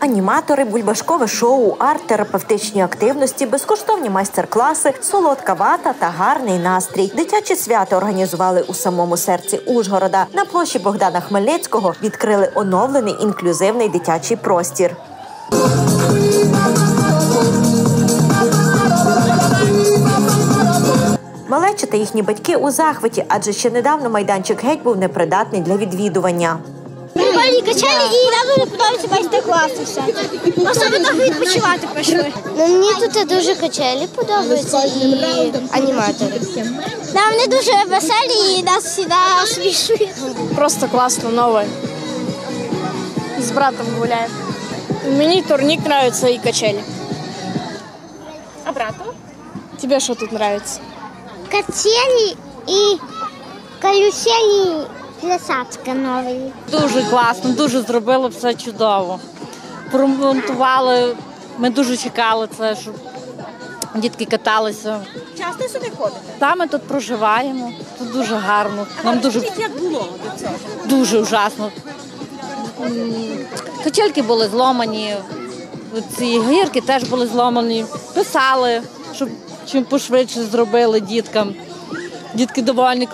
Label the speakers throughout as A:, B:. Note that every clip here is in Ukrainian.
A: Аніматори, бульбашкове шоу, арт-терапевтичні активності, безкоштовні майстер-класи, солодка вата та гарний настрій. Дитяче свято організували у самому серці Ужгорода. На площі Богдана Хмельницького відкрили оновлений інклюзивний дитячий простір. Малеча та їхні батьки у захваті, адже ще недавно майданчик геть був непридатний для відвідування.
B: Прикольні качелі і нам дуже подобаються майстер-класи всякі. Особливо відпочивати пішли.
C: Мені тут дуже качелі подобаються і аніматори.
B: Нам вони дуже веселі і нас завжди смішують.
D: Просто класно, нове. З братом гуляємо. Мені турнік подобається і качелі. А брату? Тебе що тут подобається?
B: Качелі і каруселі. Плясацька новий.
E: Дуже класно, дуже зробили все чудово. Промонтували, ми дуже чекали це, щоб дітки каталися.
A: Часто сюди ходите?
E: Та ми тут проживаємо, тут дуже гарно. Нам дуже...
A: Як було до цього?
E: Дуже ужасно. Качельки були зломані, ці гірки теж були зломані. Писали, щоб чим пошвидше зробили діткам. Дітки довольні.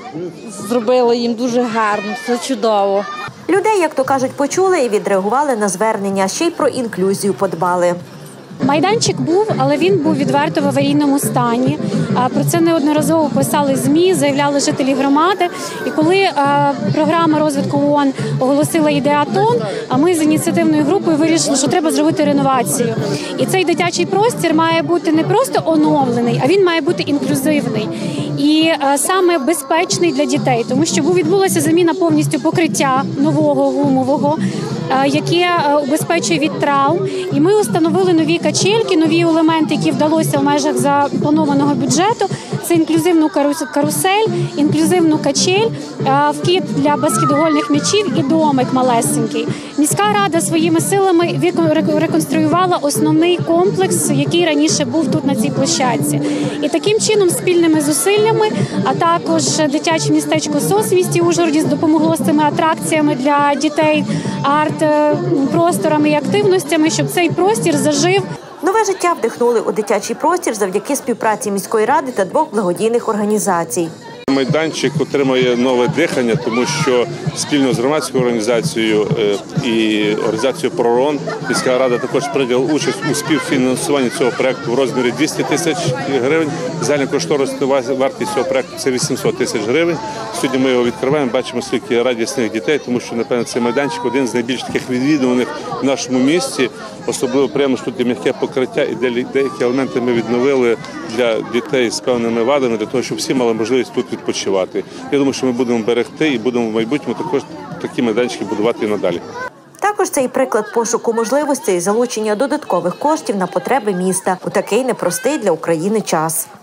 E: Зробили їм дуже гарно, все чудово.
A: Людей, як то кажуть, почули і відреагували на звернення, ще й про інклюзію подбали.
F: Майданчик був, але він був відверто в аварійному стані. Про це неодноразово писали ЗМІ, заявляли жителі громади. І коли програма розвитку ООН оголосила ідеатон, ми з ініціативною групою вирішили, що треба зробити реновацію. І цей дитячий простір має бути не просто оновлений, а він має бути інклюзивний. І саме безпечний для дітей, тому що відбулася заміна повністю покриття нового гумового, яке убезпечує від травм. І ми установили нові качельки, нові елементи, які вдалося в межах запланованого бюджету. Це інклюзивну карусель, інклюзивну качель, вкид для баскетбольних м'ячів і домик малесенький. Міська рада своїми силами реконструювала основний комплекс, який раніше був тут на цій площадці. І таким чином спільними зусиллями, а також дитяче містечко СОС в місті Ужгороді допомогло з цими атракціями для дітей, арт-просторами і активностями, щоб цей простір зажив.
A: Нове життя вдихнули у дитячий простір завдяки співпраці міської ради та двох благодійних організацій.
G: Майданчик отримує нове дихання, тому що спільно з громадською організацією і організацією «Пророн» міська рада також прийняла участь у співфінансуванні цього проєкту в розмірі 200 тисяч гривень. Загальнокошторисна вартість цього проєкту – це 800 тисяч гривень. Сьогодні ми його відкриваємо, бачимо скільки радісних дітей, тому що, напевно, цей майданчик один з найбільш таких відвідуваних в нашому місті. Особливо приємно, що тут є м'яке покриття і деякі елементи ми відновили для дітей з певними вадами, для того, щоб всі мали можливість тут відпочивати. Я думаю, що ми будемо берегти і будемо в майбутньому також такі майданчики будувати і надалі.
A: Також це і приклад пошуку можливостей і залучення додаткових коштів на потреби міста у такий непростий для України час.